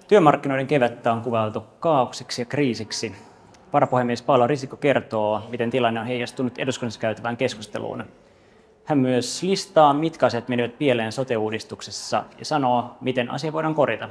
Työmarkkinoiden kevättä on kuvailtu kaaokseksi ja kriisiksi. Varapuhemies Paula Risikko kertoo, miten tilanne on heijastunut eduskunnassa käytävään keskusteluun. Hän myös listaa, mitkä asiat menivät pieleen sote-uudistuksessa ja sanoo, miten asia voidaan korjata.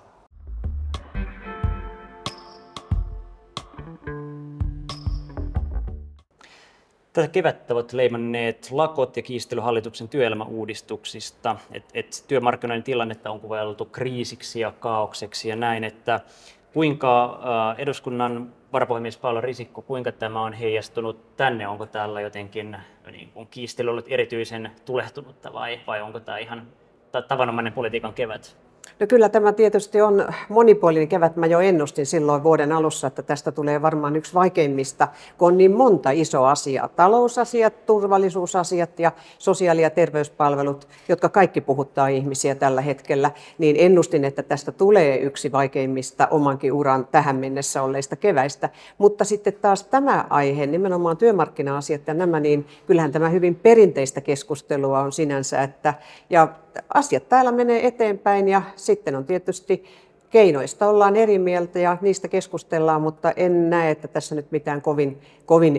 Tätä kevättä ovat leimanneet lakot ja kiistely hallituksen työelämäuudistuksista. Työmarkkinoiden tilannetta on kuvailtu kriisiksi ja kaaokseksi ja näin, että kuinka eduskunnan varapuhemies Paula Risikko, kuinka tämä on heijastunut tänne? Onko täällä jotenkin kiistely ollut erityisen tulehtunutta vai onko tämä ihan tavanomainen politiikan kevät? No kyllä tämä tietysti on monipuolinen kevät. Mä jo ennustin silloin vuoden alussa, että tästä tulee varmaan yksi vaikeimmista, kun on niin monta isoa asiaa. Talousasiat, turvallisuusasiat ja sosiaali- ja terveyspalvelut, jotka kaikki puhuttaa ihmisiä tällä hetkellä, niin ennustin, että tästä tulee yksi vaikeimmista omankin uran tähän mennessä olleista keväistä. Mutta sitten taas tämä aihe, nimenomaan työmarkkina-asiat ja nämä, niin kyllähän tämä hyvin perinteistä keskustelua on sinänsä, ja asiat täällä menee eteenpäin ja sitten on tietysti keinoista ollaan eri mieltä ja niistä keskustellaan, mutta en näe, että tässä nyt mitään kovin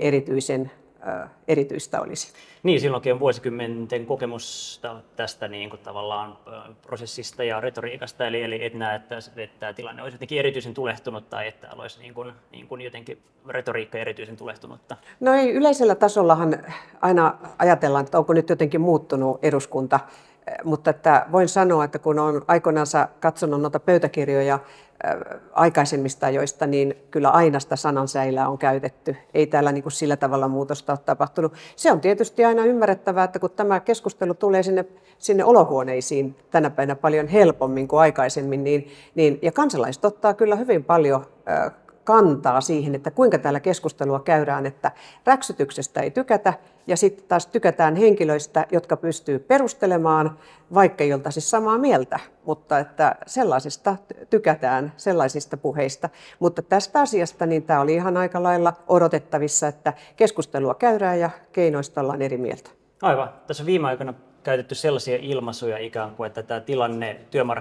erityistä olisi. Niin, silloinkin on vuosikymmenten kokemusta tästä niin kuin tavallaan prosessista ja retoriikasta, eli et näe, että tämä tilanne olisi jotenkin erityisen tulehtunut tai että olisi niin kuin jotenkin retoriikka erityisen tulehtunutta. No ei, yleisellä tasollahan aina ajatellaan, että onko nyt jotenkin muuttunut eduskunta, mutta että voin sanoa, että kun olen aikoinansa katsonut noita pöytäkirjoja aikaisemmista ajoista, niin kyllä aina sitä sanansäilää on käytetty. Ei täällä niin kuin sillä tavalla muutosta ole tapahtunut. Se on tietysti aina ymmärrettävää, että kun tämä keskustelu tulee sinne olohuoneisiin tänä päivänä paljon helpommin kuin aikaisemmin, ja kansalaiset ottaa kyllä hyvin paljon kantaa siihen, että kuinka täällä keskustelua käydään, että räksytyksestä ei tykätä ja sitten taas tykätään henkilöistä, jotka pystyy perustelemaan, vaikka ei oltaisi samaa mieltä, mutta että sellaisista tykätään, sellaisista puheista. Mutta tästä asiasta niin tämä oli ihan aika lailla odotettavissa, että keskustelua käydään ja keinoista ollaan eri mieltä. Aivan. Tässä on viime aikoina käytetty sellaisia ilmaisuja ikään kuin, että tämä tilanne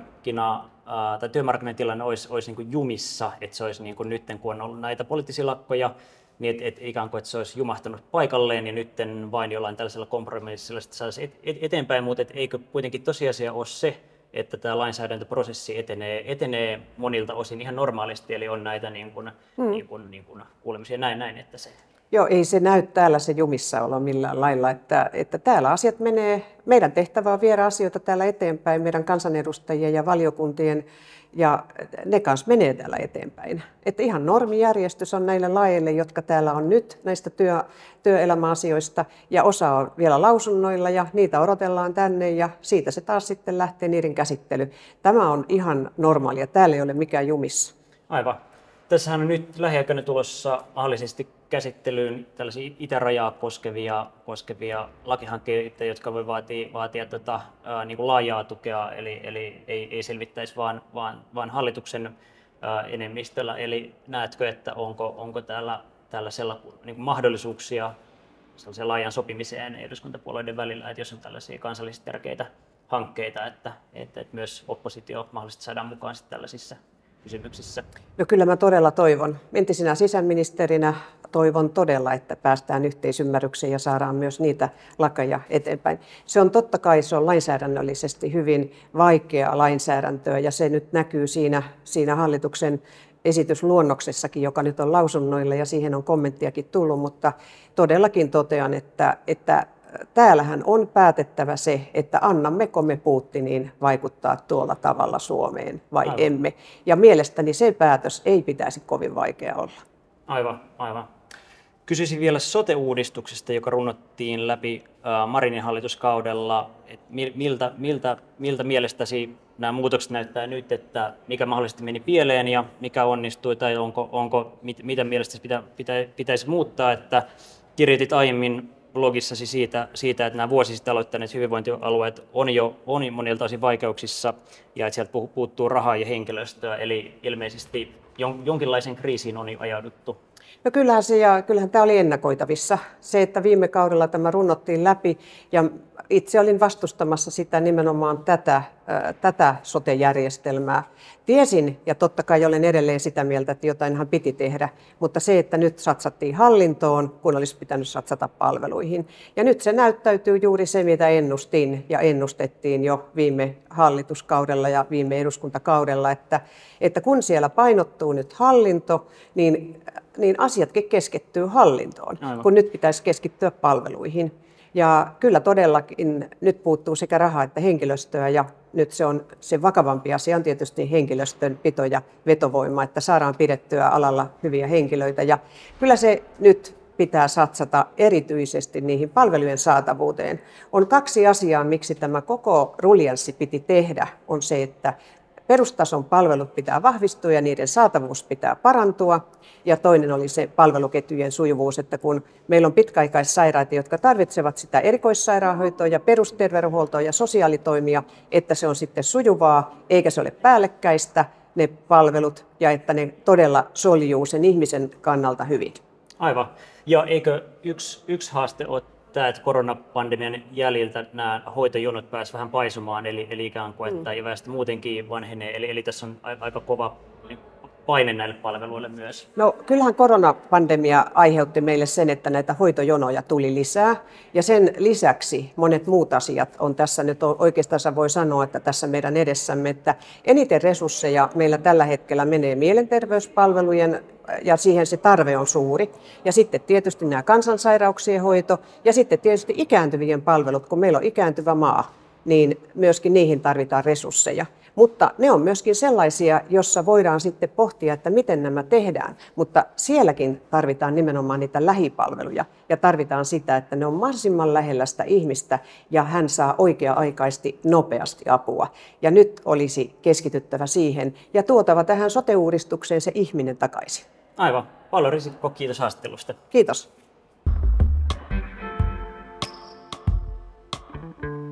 työmarkkinoiden tilanne olisi niin kuin jumissa, että se olisi niin kuin nyt, kun on ollut näitä poliittisia lakkoja, niin että ikään kuin että se olisi jumahtanut paikalleen ja nyt vain jollain tällaisella kompromissilla saisi eteenpäin, mutta eikö kuitenkin tosiasia ole se, että tämä lainsäädäntöprosessi etenee monilta osin ihan normaalisti, eli on näitä niin kuin kuulemisia näin, että se... Joo, ei se näy täällä se jumissa olo millään lailla, että täällä asiat menee, meidän tehtävä on viedä asioita täällä eteenpäin, meidän kansanedustajien ja valiokuntien, ja ne kanssa menee täällä eteenpäin. Että ihan normijärjestys on näille laeille, jotka täällä on nyt näistä työelämäasioista, ja osa on vielä lausunnoilla, ja niitä odotellaan tänne, ja siitä se taas sitten lähtee niiden käsittely. Tämä on ihan normaalia, täällä ei ole mikään jumissa. Aivan. Tässähän on nyt lähiaikoina tulossa mahdollisesti käsittelyyn tällaisia itärajaa koskevia lakihankkeita, jotka voi vaatia niin kuin laajaa tukea, eli ei selvittäisi vaan hallituksen enemmistöllä. Eli näetkö, että onko täällä niin kuin mahdollisuuksia sellaiseen laajan sopimiseen eduskuntapuolueiden välillä, että jos on tällaisia kansallisesti tärkeitä hankkeita, että myös oppositio mahdollisesti saadaan mukaan tällaisissa kysymyksissä? No kyllä mä todella toivon. Entisenä sisäministerinä toivon todella, että päästään yhteisymmärrykseen ja saadaan myös niitä lakeja eteenpäin. Se on totta kai, se on lainsäädännöllisesti hyvin vaikeaa lainsäädäntöä ja se nyt näkyy siinä hallituksen esitysluonnoksessakin, joka nyt on lausunnoilla ja siihen on kommenttiakin tullut, mutta todellakin totean, että täällähän on päätettävä se, että annammeko me Putinin vaikuttaa tuolla tavalla Suomeen vai aivan. Emme. Ja mielestäni se päätös ei pitäisi kovin vaikea olla. Aivan. Kysyisin vielä sote-uudistuksesta, joka runnottiin läpi Marinin hallituskaudella. Miltä mielestäsi nämä muutokset näyttää nyt, että mikä mahdollisesti meni pieleen ja mikä onnistui, tai mitä mielestäsi pitäisi muuttaa, että kirjoitit aiemmin blogissasi siitä, että nämä vuosi sitten aloittaneet hyvinvointialueet on monilta osin vaikeuksissa ja että sieltä puuttuu rahaa ja henkilöstöä, eli ilmeisesti jonkinlaisen kriisiin on jo ajauduttu. No kyllähän tämä oli ennakoitavissa. Se, että viime kaudella tämä runnottiin läpi ja itse olin vastustamassa sitä nimenomaan tätä sote-järjestelmää. Tiesin, ja totta kai olen edelleen sitä mieltä, että jotainhan piti tehdä, mutta se, että nyt satsattiin hallintoon, kun olisi pitänyt satsata palveluihin. Ja nyt se näyttäytyy juuri se, mitä ennustin ja ennustettiin jo viime hallituskaudella ja viime eduskuntakaudella, että kun siellä painottuu nyt hallinto, niin asiatkin keskittyy hallintoon, kun nyt pitäisi keskittyä palveluihin. Ja kyllä todellakin nyt puuttuu sekä rahaa että henkilöstöä, ja nyt se vakavampi asia on tietysti henkilöstön pito ja vetovoima, että saadaan pidettyä alalla hyviä henkilöitä. Ja kyllä se nyt pitää satsata erityisesti niihin palvelujen saatavuuteen. On 2 asiaa, miksi tämä koko ruljanssi piti tehdä, on se, että perustason palvelut pitää vahvistua ja niiden saatavuus pitää parantua. Ja toinen oli se palveluketjujen sujuvuus, että kun meillä on pitkäaikaissairaita, jotka tarvitsevat sitä erikoissairaanhoitoa ja perusterveydenhuoltoa ja sosiaalitoimia, että se on sitten sujuvaa eikä se ole päällekkäistä ne palvelut ja että ne todella soljuu sen ihmisen kannalta hyvin. Aivan. Ja eikö yksi haaste ole tämä, että koronapandemian jäljiltä nämä hoitojonot pääsivät vähän paisumaan, eli ikään kuin, että väestö muutenkin vanhenee, eli tässä on aika kova paine näille palveluille myös. No kyllähän koronapandemia aiheutti meille sen, että näitä hoitojonoja tuli lisää, ja sen lisäksi monet muut asiat on tässä nyt oikeastaan voi sanoa, että tässä meidän edessämme, että eniten resursseja meillä tällä hetkellä menee mielenterveyspalvelujen, ja siihen se tarve on suuri. Ja sitten tietysti nämä kansansairauksien hoito, ja sitten tietysti ikääntyvien palvelut, kun meillä on ikääntyvä maa, niin myöskin niihin tarvitaan resursseja. Mutta ne on myöskin sellaisia, jossa voidaan sitten pohtia, että miten nämä tehdään. Mutta sielläkin tarvitaan nimenomaan niitä lähipalveluja ja tarvitaan sitä, että ne on mahdollisimman lähellä sitä ihmistä ja hän saa oikea-aikaisesti nopeasti apua. Ja nyt olisi keskityttävä siihen ja tuotava tähän sote-uudistukseen se ihminen takaisin. Aivan. Paula Risikko, kiitos haastattelusta. Kiitos.